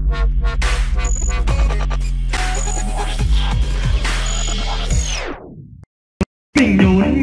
Mình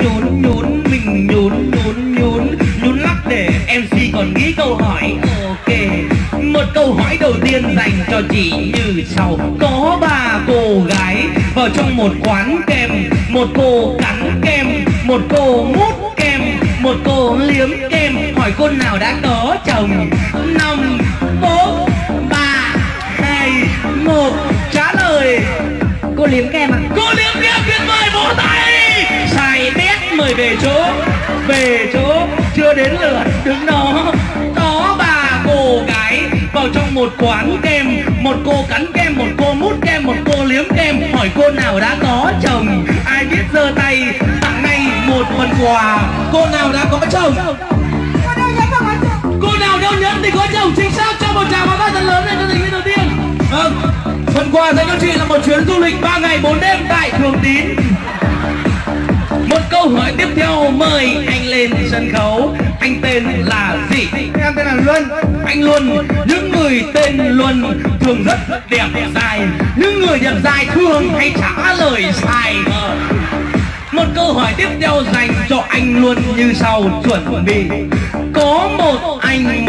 nhún lắc để MC còn nghĩ câu hỏi. Ok, một câu hỏi đầu tiên dành cho chị như sau. Có 3 cô gái vào trong một quán kem, một cô cắn kem, một cô mút kem, một cô liếm kem. Hỏi cô nào đã có chồng? 5, 4, 3, 2, 1. Trả lời cô liếm kem ạ. Cô liếm kem, tuyệt vời, vỗ tay. Sai đét, mời về chỗ. Về chỗ, chưa đến lượt đứng đó. Có 3 cô gái vào trong một quán kem, một cô cắn kem, một cô mút kem, một cô liếm kem. Hỏi cô nào đã có chồng? Ai biết giơ tay, tặng ngay một phần quà. Cô nào đã có chồng? Cô nào đâu nhẫn thì có chồng, chính xác. Cho một tràng pháo tay thật lớn lên cho thành viên đầu tiên. Vâng, phần quà dành cho chị là một chuyến du lịch 3 ngày 4 đêm tại Thường Tín. Một câu hỏi tiếp theo, mời anh lên sân khấu. Anh tên là gì? Em tên là Luân. Anh Luân. Những người tên Luân thường rất đẹp dài. Những người đẹp dài thường hay trả lời sai. Một câu hỏi tiếp theo dành cho anh Luân như sau. Chuẩn bị. Có một anh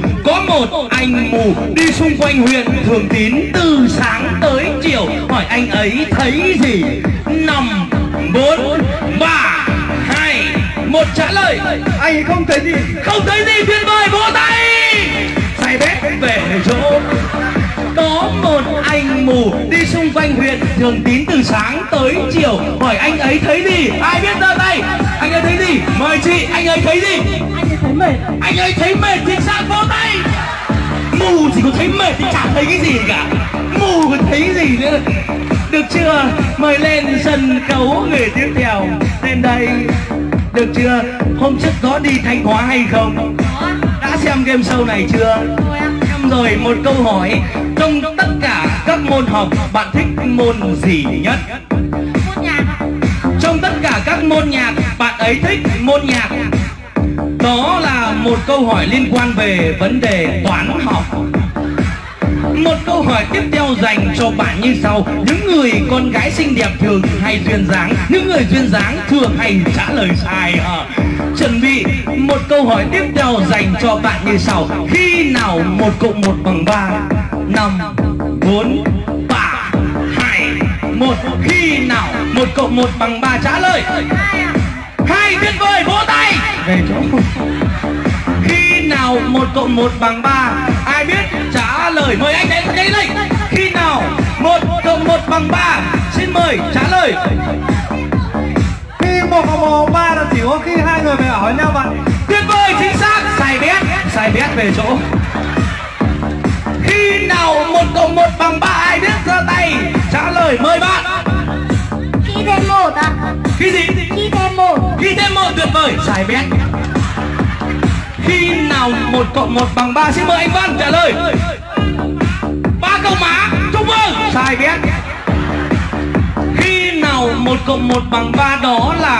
mù đi xung quanh huyện Thường Tín từ sáng tới chiều. Hỏi anh ấy thấy gì? 5, 4, 3, 2, 1. Trả lời Anh không thấy gì. Không thấy gì, tuyệt vời, vỗ tay. Sai bét về chỗ. Có một anh mù đi xung quanh huyện Thường Tín từ sáng tới chiều. Hỏi anh ấy thấy gì? Ai biết giơ tay. Anh ấy thấy gì? Mời chị. Anh ấy thấy gì? Anh ấy thấy mệt. Anh ấy thấy mệt, chính xác, vỗ tay. Mù chỉ có thấy mệt thì chả thấy cái gì cả. Mù còn thấy gì nữa. Được chưa? Mời lên sân khấu người tiếp theo. Lên đây. Được chưa? Hôm trước có đi Thanh Hóa hay không? Đã xem game show này chưa? Xem rồi. Một câu hỏi. Trong tất cả các môn học, bạn thích môn gì nhất? Môn nhạc. Trong tất cả các môn nhạc, bạn ấy thích môn nhạc. Đó là một câu hỏi liên quan về vấn đề toán học. Một câu hỏi tiếp theo dành cho bạn như sau. Những người con gái xinh đẹp thường hay duyên dáng. Những người duyên dáng thường hay trả lời sai. Chuẩn bị. Một câu hỏi tiếp theo dành cho bạn như sau. Khi nào 1 cộng 1 bằng 3? 5, 4, 3, 2, 1. Khi nào 1 cộng 1 bằng 3? Trả lời 2, tuyệt vời, vỗ tay. Về chỗ. Khi nào 1 cộng 1 bằng 3? Ai biết? Trả lời. Mời anh đến đây. Khi nào 1 cộng 1 bằng 3? Xin mời trả lời. Khi 1 cộng 1 bằng 3 là chỉ có khi hai người phải hỏi nhau bạn. Tuyệt vời, chính xác. Sai bét về chỗ. Khi nào 1 cộng 1 bằng 3? Ai biết giơ tay. Trả lời, mời bạn. Khi thêm 1 ạ. Khi gì? Khi thêm 1. Khi thêm 1, tuyệt vời. Sai bét. Khi nào 1 cộng 1 bằng 3? Xin mời anh Văn trả lời. 3 câu má. Chúc mừng. Sai bét. Khi nào 1 cộng 1 bằng 3? Đó là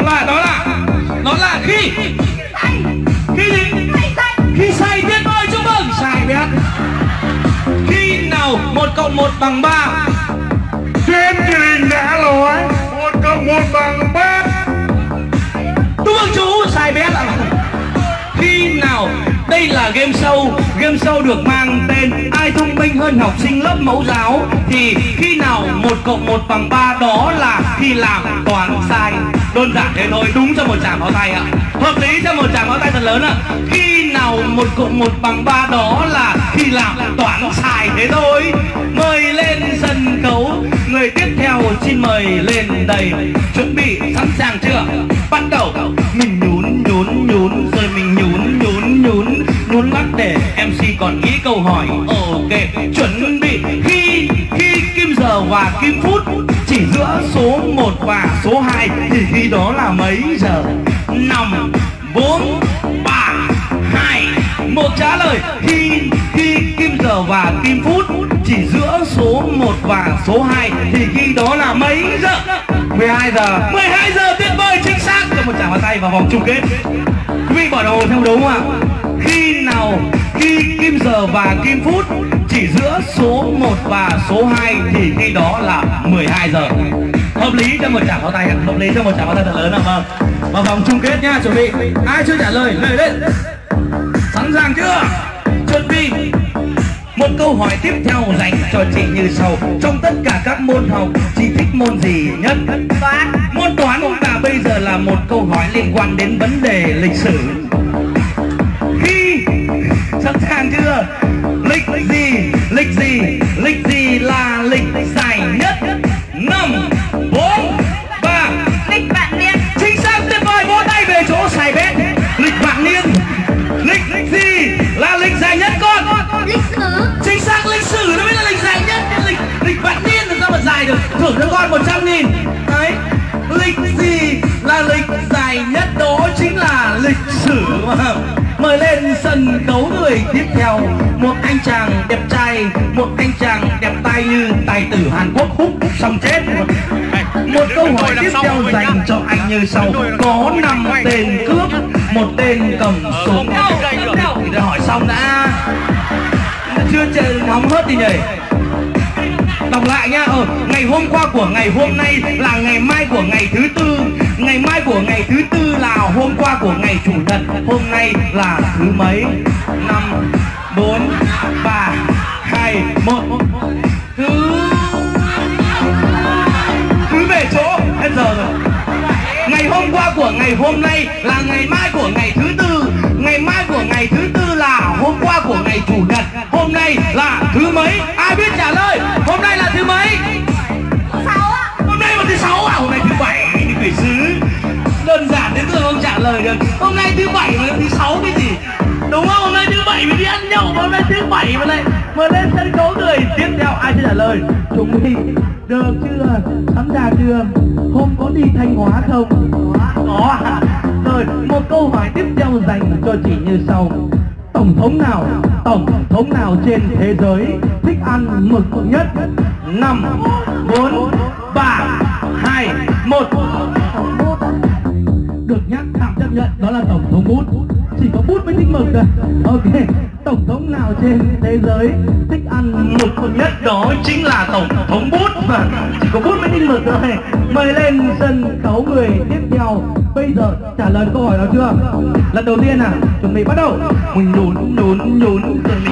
khi gì? Khi say, tuyệt vời, chúc mừng. Sai bét. Khi nào 1 cộng 1 bằng 3? Tuyên truyền đã nói 1 cộng 1 bằng 3. Chúc mừng chú. Sai bét ạ. Khi nào? Đây là game show được mang tên Ai thông minh hơn học sinh lớp mẫu giáo. Thì khi nào 1 cộng 1 bằng 3? Đó là khi làm toán sai. Đơn giản thế thôi, đúng cho một tràng pháo tay ạ. Hợp lý, cho một tràng pháo tay thật lớn ạ. Khi nào 1 cộng 1 bằng 3? Đó là khi làm toán sai, thế thôi. Mời lên sân khấu người tiếp theo, xin mời lên đây. Chuẩn bị sẵn sàng chưa? Bắt đầu. Mình nhún rồi mình nhún lắc để MC còn nghĩ câu hỏi. Ok, chuẩn bị. Khi kim giờ và kim phút chỉ giữa số 1 và số 2 thì khi đó là mấy giờ? 5, 4, 3, 2, 1. Trả lời. Khi kim giờ và kim phút chỉ giữa số 1 và số 2 thì khi đó là mấy giờ? 12 giờ. 12 giờ, tuyệt vời, chính xác. Cho một tràng pháo tay vào vòng chung kết. Quý vị bỏ đồng hồ theo đúng không ạ? Khi nào? Khi kim giờ và kim phút chỉ giữa số 1 và số 2 thì khi đó là 12 giờ. Hợp lý cho một tràng pháo tay, hợp lý cho một tràng pháo tay thật lớn nào. Vâng. Vào vòng chung kết nhá, chuẩn bị. Ai chưa trả lời lời lên. Sẵn sàng chưa? Chuẩn bị. Một câu hỏi tiếp theo dành cho chị như sau. Trong tất cả các môn học, chị thích môn gì nhất? Toán. Môn toán. Và bây giờ là một câu hỏi liên quan đến vấn đề lịch sử. Khi sẵn sàng chưa? Lịch gì? Lịch gì? Lịch gì là lịch dài nhất? 5, 4, 3. Lịch vạn niên. Chính xác, tuyệt vời, vỗ tay về chỗ xài bét. Lịch vạn niên. Lịch gì là lịch dài nhất con? Lịch sử. Chính xác, lịch sử nó mới là lịch dài nhất. Lịch vạn niên làm sao mà dài được? Thưởng cho con 100.000. Đấy. Lịch gì là lịch dài nhất? Đó chính là lịch sử mà. Mời lên sân khấu người tiếp theo. Một anh chàng đẹp trai, một anh chàng đẹp tay như tài tử Hàn Quốc hút xong chết. Một câu hỏi tiếp theo dành cho anh như sau. Có 5 tên cướp, một tên cầm súng. Thì đã hỏi xong đã. Chưa chơi hóng hớt đi nhỉ. Đọc lại nhá. Ngày hôm qua của ngày hôm nay là ngày mai của ngày thứ tư. Ngày mai của ngày thứ tư là hôm qua của ngày chủ nhật. Hôm nay là thứ mấy? 5, 4, 3, 2, 1. Cứ về chỗ. Hết giờ rồi. Ngày hôm qua của ngày hôm nay là ngày mai của ngày thứ tư. Ngày mai của ngày thứ tư là hôm qua của ngày chủ nhật. Hôm nay là thứ mấy? Ai biết trả lời? Hôm nay là thứ mấy? 6 ạ. Hôm nay là thứ 6 à? Hôm nay thứ 7 thì quỷ sứ. Đơn giản đến giờ không trả lời được. Hôm nay thứ 7 mà thứ 6 cái gì? Đúng không? Hôm nay thứ 7 mới đi ăn nhậu. Hôm nay thứ 7 mà lại mời lên sân khấu người tiếp theo. Ai chưa trả lời? Chúng đi. Được chưa? Sẵn sàng chưa? Hôm có đi Thanh Hóa không? Có à? Rồi, một câu hỏi tiếp theo dành cho chị như sau. Tổng thống nào trên thế giới thích ăn mực nhất? 5, 4, 3, 2, 1. Được nhắc, tạm chấp nhận, đó là tổng thống bút. Chỉ có bút mới thích mực thôi. Ok, tổng thống nào trên thế giới thích ăn mực nhất? Đó chính là tổng thống bút. Và chỉ có bút mới thích mực thôi. Mời lên sân khấu người tiếp theo. Bây giờ trả lời câu hỏi đó chưa? Lần đầu tiên à? Chuẩn bị bắt đầu. Mình nhún chuẩn bị